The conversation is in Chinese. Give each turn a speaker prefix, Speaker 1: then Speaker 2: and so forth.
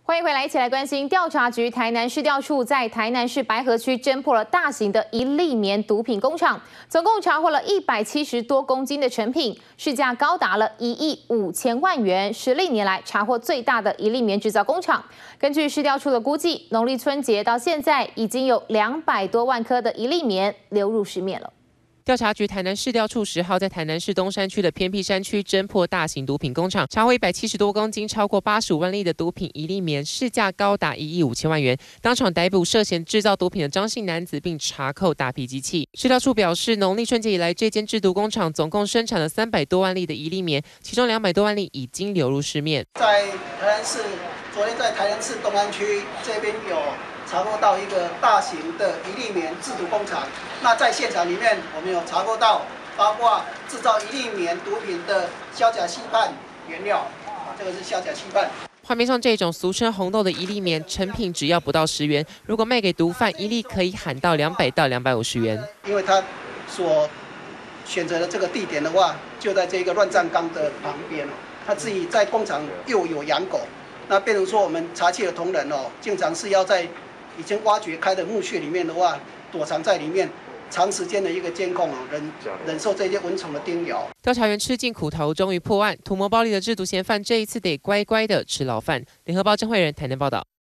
Speaker 1: 欢迎回来，一起来关心调查局台南市调处在台南市白河区侦破了大型的一粒棉毒品工厂，总共查获了170多公斤的成品，市价高达了1亿5千万元，是历年来查获最大的一粒棉制造工厂。根据市调处的估计，农历春节到现在已经有200多万颗的一粒棉流入市面了。
Speaker 2: 调查局台南市调处10号在台南市东山区的偏僻山区侦破大型毒品工厂，查获170多公斤、超过85万粒的毒品一粒棉，市价高达1亿5千万元。当场逮捕涉嫌制造毒品的张姓男子，并查扣大批机器。市调处表示，农历春节以来，这间制毒工厂总共生产了300多万粒的一粒棉，其中200多万粒已经流入市面。
Speaker 3: 在台南市，昨天在台南市东安区这边有 查获到一个大型的一粒棉制毒工厂。那在现场里面，我们有查获到包括制造一粒棉毒品的硝甲酰胺原料，这个是硝甲酰胺。
Speaker 2: 画面上这种俗称红豆的一粒棉成品只要不到10元，如果卖给毒贩，一粒可以喊到200到250元。
Speaker 3: 因为他所选择的这个地点的话，就在这个乱葬岗的旁边，他自己在工厂又有养狗，那变成说我们查缉的同仁经常是要在 已经挖掘开的墓穴里面的话，躲藏在里面，长时间的一个监控忍受这些蚊虫的叮咬。
Speaker 2: 调查员吃尽苦头，终于破案。图谋暴力的制毒嫌犯，这一次得乖乖的吃牢饭。联合报郑慧仁台南报道。